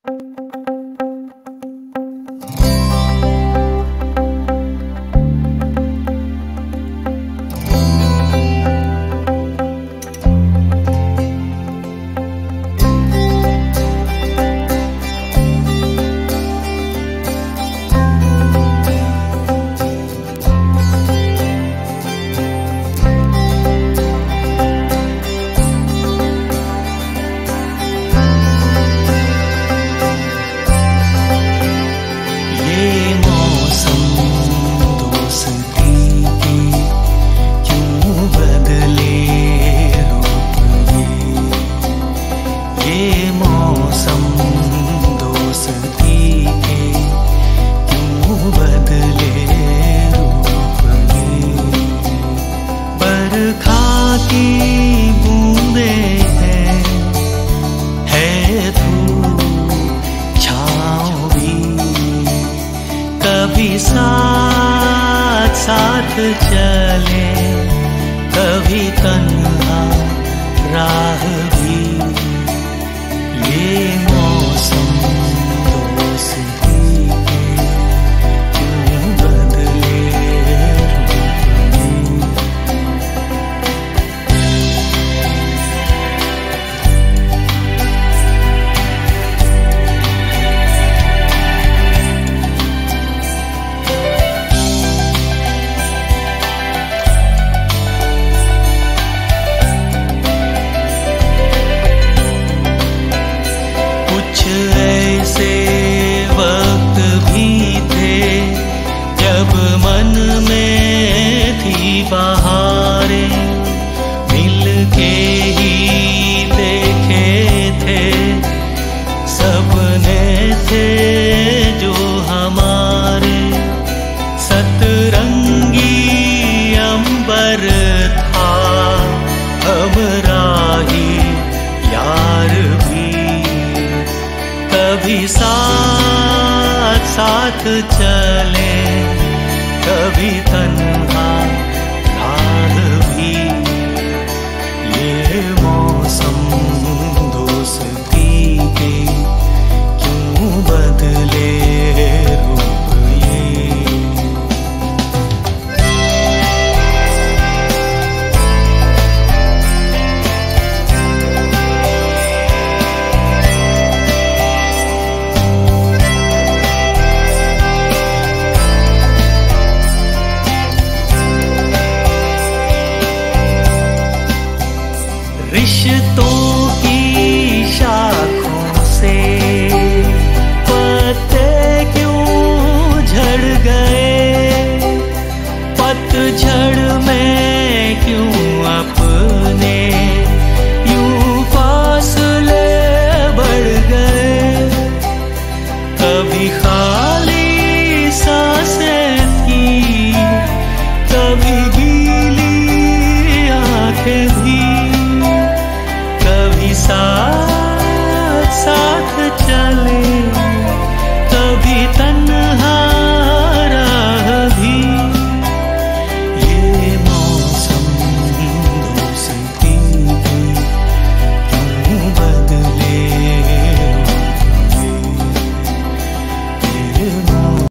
कभी साथ साथ चले, कभी तन्हा राह भी। ये मौसम दोस्ती के क्यों बदले ऐसे वक्त भी थे जब मन में थी बहारें, मिल के ही देखे थे सपने थे जो हमारे। सतरंगी अंबर था हमरा ही यार भी। कभी साथ साथ चले, कभी तन्हा राह भी। ये मौसम दोस्ती के क्यों बदले रूप ये। रिश्तों की शाखों से पत्ते क्यों झड़ गए, पतझड़ में क्यों अपने यूं फासले बढ़ गए। कभी खाली सांसें थी, कभी गीली आंखें।